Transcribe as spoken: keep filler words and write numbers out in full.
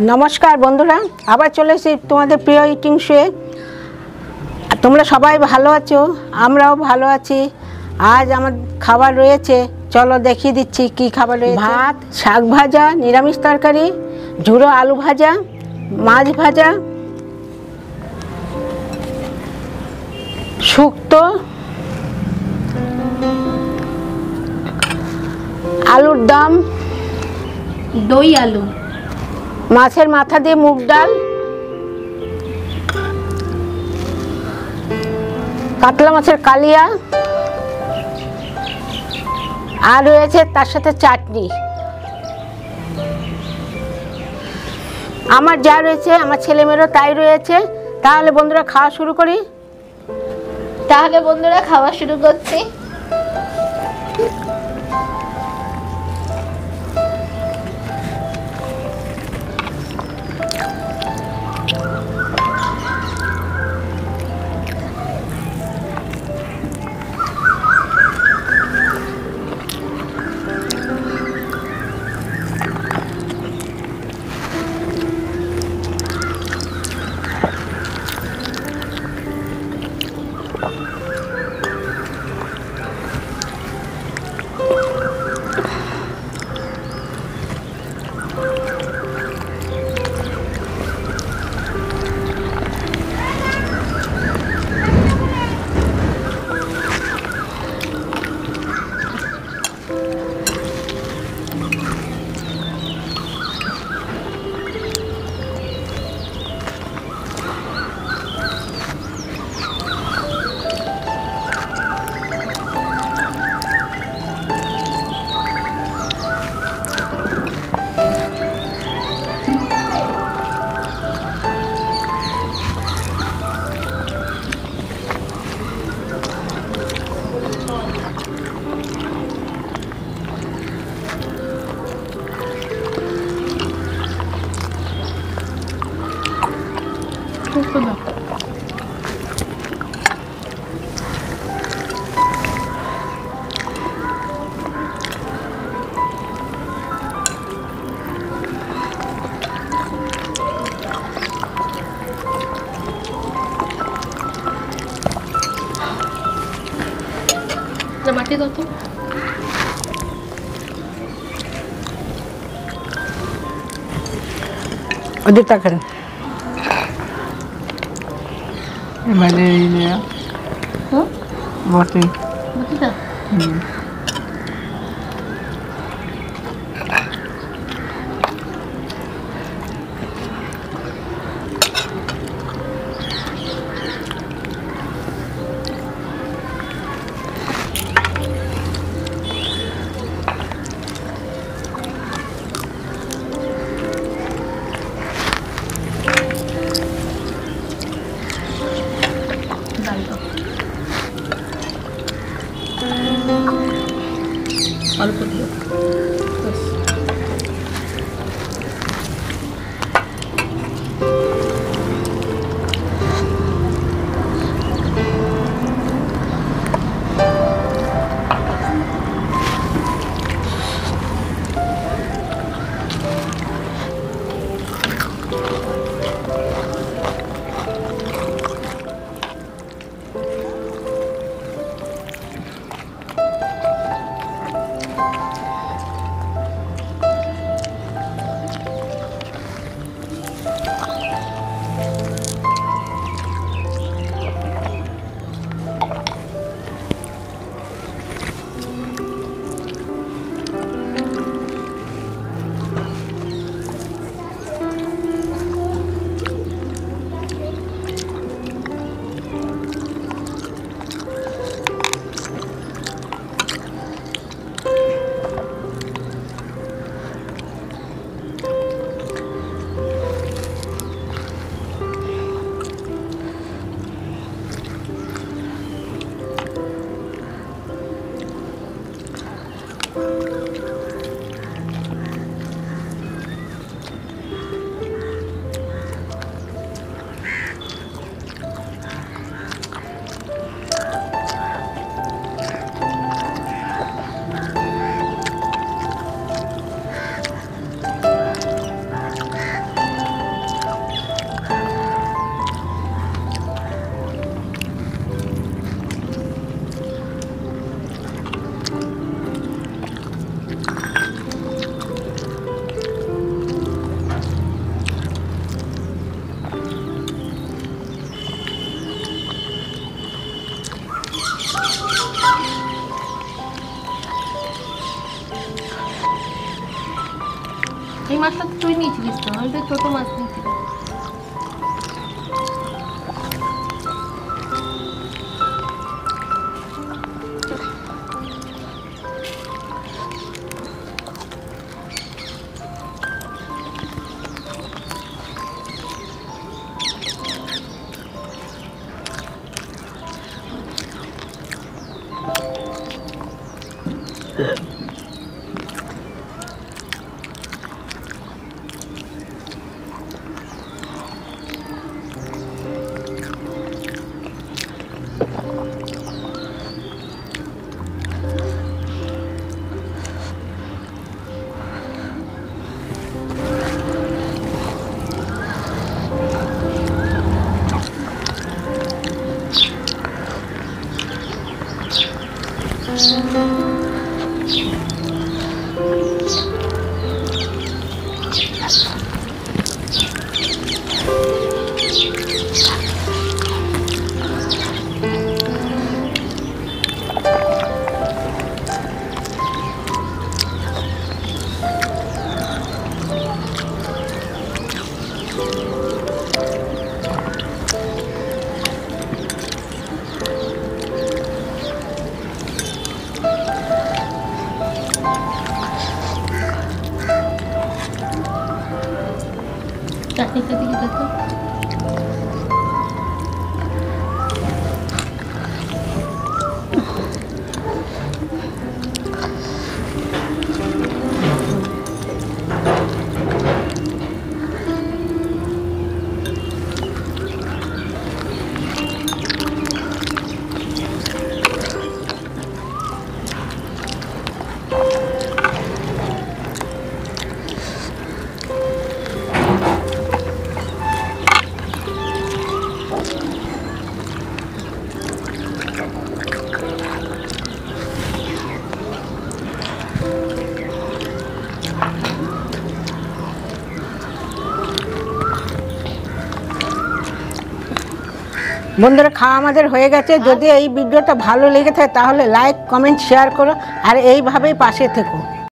নমস্কার বন্ধুরা, আবার চলে এসেছি তোমাদের প্রিয় ইটিং শোয়ে। তোমরা সবাই ভালো আছো, আমরাও ভালো আছি। আজ আমার খাবার রয়েছে, চলো দেখিয়ে দিচ্ছি কি খাবার রয়েছে। ভাত, শাক ভাজা, নিরামিষ তরকারি, ঝুড়ো আলু ভাজা, মাছ ভাজা, শুক্তো, আলুর দম, দই আলু, মাছের মাথা দিয়ে মুগ ডাল, কাতলা মাছের কালিয়া, আর রয়েছে তার সাথে চাটনি। আমার যা রয়েছে, আমার ছেলেমেয়েরও তাই রয়েছে। তাহলে বন্ধুরা খাওয়া শুরু করি। তাহলে বন্ধুরা খাওয়া শুরু করছি। মাটি দাও তো। ওদের তাকান মানে এই নিয়ে বটে মাটিটা হুম অল্প দিও। মাছটা তো তুই নিয়েছিলিস তো, আমি তো ছোট মাছ নিয়েছিলাম। চাটনিটা দিকে দেখো। বন্ধুরা, খাওয়া আমাদের হয়ে গেছে। যদি এই ভিডিওটা ভালো লেগে থাকে তাহলে লাইক, কমেন্ট, শেয়ার করো আর এইভাবেই পাশে থেকো।